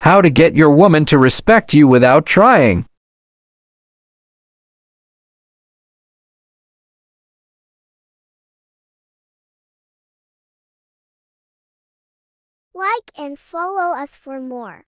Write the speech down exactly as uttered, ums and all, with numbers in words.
How to get your woman to respect you without trying. Like and follow us for more.